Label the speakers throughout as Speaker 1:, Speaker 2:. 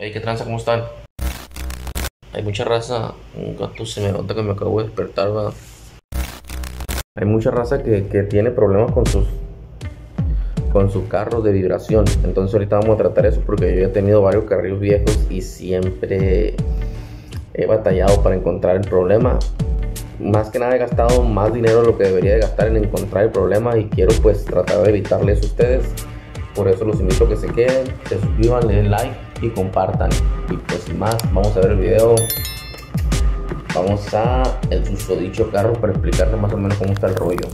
Speaker 1: Hey, ¿qué tranza? ¿Cómo están? Hay mucha raza. Un gato se me nota que me acabo de despertar, ¿verdad? Hay mucha raza que tiene problemas con sus carros de vibración. Entonces ahorita vamos a tratar eso porque yo he tenido varios carrillos viejos y siempre he batallado para encontrar el problema. Más que nada he gastado más dinero de lo que debería de gastar en encontrar el problema y quiero pues tratar de evitarles a ustedes. Por eso los invito a que se queden, se suscriban, le den like y compartan. Y pues sin más, vamos a ver el video. Vamos a el susodicho carro para explicarles más o menos cómo está el rollo.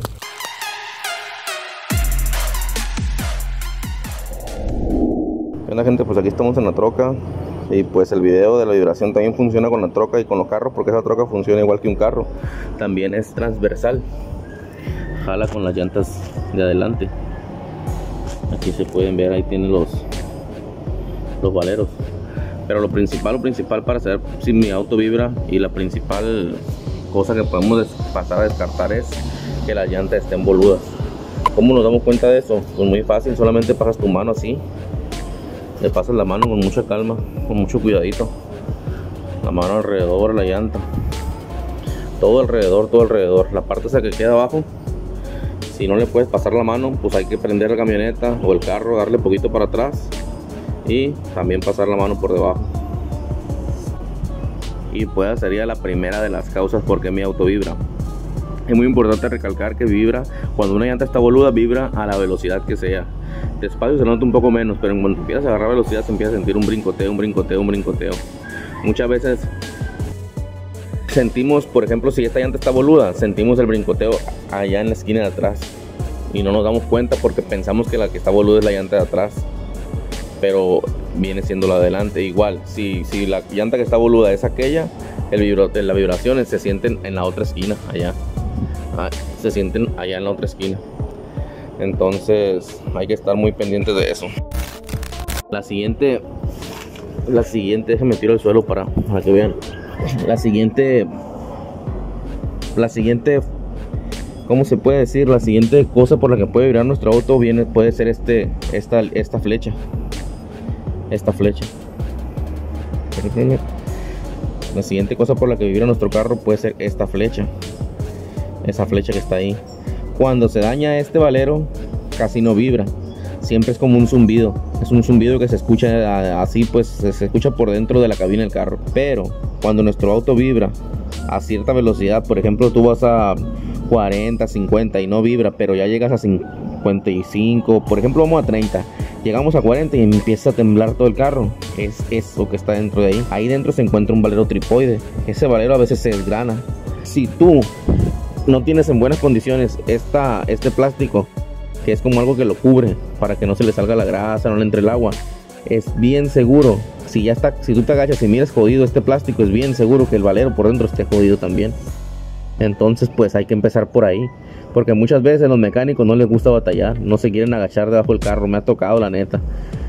Speaker 1: ¿Qué onda, gente? Pues aquí estamos en la troca. Y pues el video de la vibración también funciona con la troca y con los carros, porque esa troca funciona igual que un carro. También es transversal, jala con las llantas de adelante. Aquí se pueden ver, ahí tienen los valeros. Pero lo principal para saber si mi auto vibra, y la principal cosa que podemos pasar a descartar, es que las llantas estén boludas. ¿Cómo nos damos cuenta de eso? Pues muy fácil, solamente pasas tu mano así, le pasas la mano con mucha calma, con mucho cuidadito, la mano alrededor de la llanta, todo alrededor, la parte esa que queda abajo. Si no le puedes pasar la mano, pues hay que prender la camioneta o el carro, darle poquito para atrás y también pasar la mano por debajo. Y pues sería la primera de las causas por qué mi auto vibra. Es muy importante recalcar que vibra, cuando una llanta está boluda, vibra a la velocidad que sea. Despacio se nota un poco menos, pero en cuanto empiezas a agarrar velocidad se empieza a sentir un brincoteo. Muchas veces sentimos, por ejemplo, si esta llanta está boluda, sentimos el brincoteo allá en la esquina de atrás y no nos damos cuenta porque pensamos que la que está boluda es la llanta de atrás, pero viene siendo la de adelante. Igual, si la llanta que está boluda es aquella, las vibraciones se sienten en la otra esquina, allá. Se sienten allá en la otra esquina. Entonces hay que estar muy pendientes de eso. La siguiente, déjenme tiro el suelo para que vean. La siguiente, ¿cómo se puede decir? La siguiente cosa por la que puede vibrar nuestro auto puede ser esta flecha. La siguiente cosa por la que vibra nuestro carro puede ser esta flecha. Esa flecha que está ahí. Cuando se daña este valero, casi no vibra. Siempre es como un zumbido. Es un zumbido que se escucha así, pues se escucha por dentro de la cabina del carro. Pero cuando nuestro auto vibra a cierta velocidad, por ejemplo, tú vas a 40, 50 y no vibra, pero ya llegas a 55, por ejemplo, vamos a 30, llegamos a 40 y empieza a temblar todo el carro. Es eso que está dentro de ahí. Ahí dentro se encuentra un valero tripoide. Ese valero a veces se desgrana. Si tú no tienes en buenas condiciones este plástico, que es como algo que lo cubre para que no se le salga la grasa, no le entre el agua, es bien seguro, si tú te agachas y miras jodido este plástico, es bien seguro que el valero por dentro esté jodido también. Entonces pues hay que empezar por ahí, porque muchas veces a los mecánicos no les gusta batallar, no se quieren agachar debajo del carro. Me ha tocado, la neta.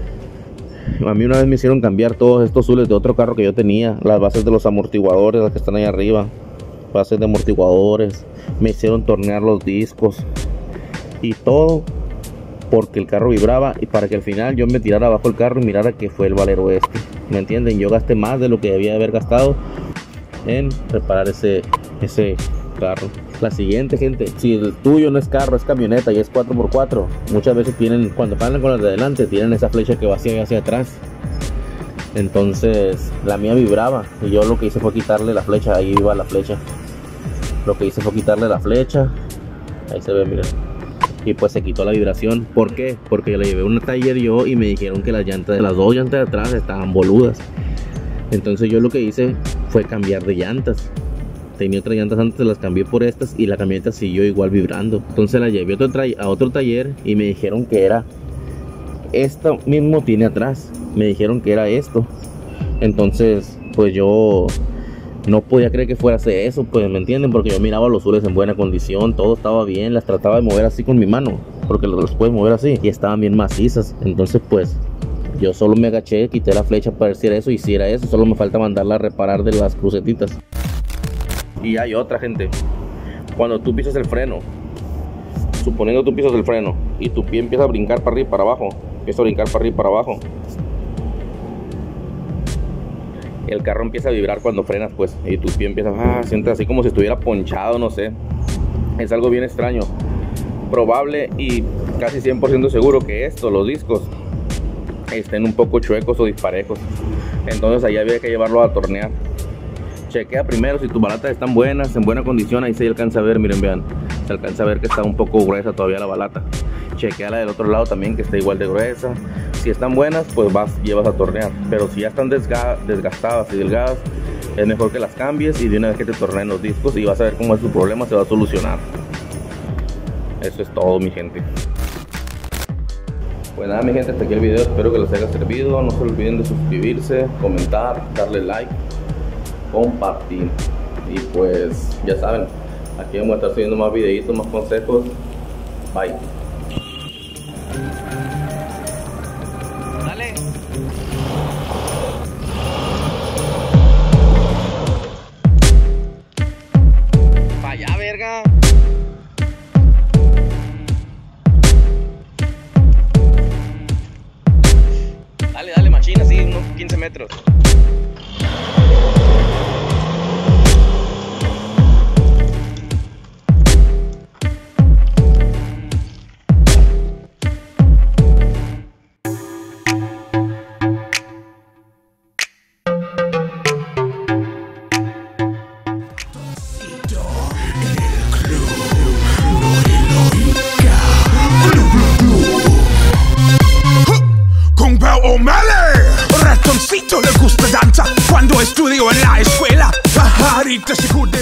Speaker 1: A mí una vez me hicieron cambiar todos estos zules de otro carro que yo tenía, las bases de los amortiguadores, las que están ahí arriba, bases de amortiguadores, me hicieron tornear los discos y todo porque el carro vibraba, y para que al final yo me tirara abajo el carro y mirara que fue el valero este. ¿Me entienden? Yo gasté más de lo que debía haber gastado en reparar ese carro. La siguiente, gente, si el tuyo no es carro, es camioneta y es 4x4, muchas veces cuando jalan con las de adelante, tienen esa flecha que va hacia atrás. Entonces la mía vibraba y yo lo que hice fue quitarle la flecha. Ahí iba la flecha. Lo que hice fue quitarle la flecha. Ahí se ve, miren. Y pues se quitó la vibración. ¿Por qué? Porque le llevé a un taller yo y me dijeron que las dos llantas de atrás estaban boludas. Entonces yo lo que hice fue cambiar de llantas. Tenía otras llantas antes, las cambié por estas y la camioneta siguió igual vibrando. Entonces la llevé a otro taller y me dijeron que era esto mismo tiene atrás. Me dijeron que era esto. Entonces pues yo no podía creer que fuera a hacer eso, pues, ¿me entienden? Porque yo miraba los zules en buena condición, todo estaba bien, las trataba de mover así con mi mano, porque los puedes mover así, y estaban bien macizas. Entonces pues yo solo me agaché, quité la flecha para ver si era eso, y si era eso, solo me falta mandarla a reparar de las crucetitas. Y hay otra, gente, cuando tú pisas el freno, suponiendo tú pisas el freno y tu pie empieza a brincar para arriba y para abajo, empieza a brincar para arriba y para abajo, el carro empieza a vibrar cuando frenas, pues, y tu pie empieza, sientes así como si estuviera ponchado, no sé. Es algo bien extraño. Probable y casi 100% seguro que los discos, estén un poco chuecos o disparejos. Entonces ahí había que llevarlo a tornear. Chequea primero si tus balatas están buenas, en buena condición. Ahí se alcanza a ver, miren, vean, se alcanza a ver que está un poco gruesa todavía la balata. Chequea la del otro lado también, que esté igual de gruesa. Si están buenas, pues llevas a tornear. Pero si ya están desgastadas y delgadas, es mejor que las cambies y de una vez que te torneen los discos, y vas a ver cómo es tu problema, se va a solucionar. Eso es todo, mi gente. Pues nada, mi gente, hasta aquí el video. Espero que les haya servido. No se olviden de suscribirse, comentar, darle like, compartir. Y pues ya saben, aquí vamos a estar subiendo más videitos, más consejos. Bye. Dale. Pa' allá, verga. Dale, machín, así unos 15 metros.
Speaker 2: Ratoncito le gusta danza cuando estudio en la escuela. Pajarita se